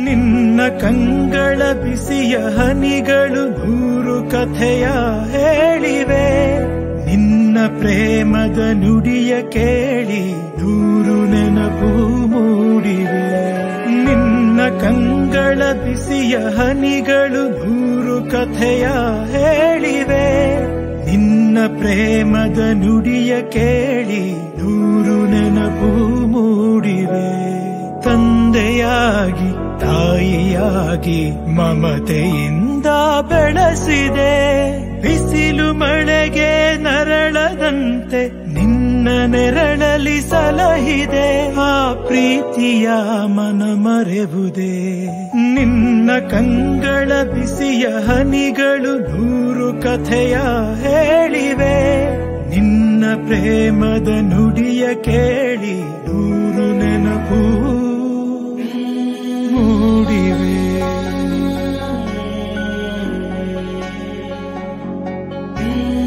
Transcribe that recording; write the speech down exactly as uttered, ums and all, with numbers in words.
ನಿನ್ನ ಕಂಗಳ ಬಿಸಿಯ ಹನಿಗಳು ನೂರು ಕಥೆಯ ಹೇಳಿವೆ. ನಿನ್ನ ಪ್ರೇಮದ ನುಡಿಯ ಕೇಳಿ ನೂರು ನೆನಪು ಮೂಡಿವೆ. ನಿನ್ನ ಕಂಗಳ ಬಿಸಿಯ ಹನಿಗಳು ನೂರು ಕಥೆಯ ಹೇಳಿವೆ. ನಿನ್ನ ಪ್ರೇಮದ ನುಡಿಯ ಕೇಳಿ ನೂರು ನೆನಪು ಮೂಡಿವೆ. ತಂದೆಯಾಗಿ ತಾಯಿಯಾಗಿ ಮಮತೆಯಿಂದ ಬೆಳೆಸಿದೆ. ಬಿಸಿಲು ಮಳೆಗೆ ನರಳದಂತೆ ನಿನ್ನ ನೆರಳಲಿ ಸಲಹಿದೆ. ಆ ಪ್ರೀತಿಯ ಮನ ಮರೆವುದೇ. ನಿನ್ನ ಕಂಗಳ ಬಿಸಿಯ ಹನಿಗಳು ನೂರು ಕಥೆಯ ಹೇಳಿವೆ. ನಿನ್ನ ಪ್ರೇಮದ ನುಡಿಯ ಕೇಳಿ ನೂರು ನೆನಪು ಮೂಡಿವೆ.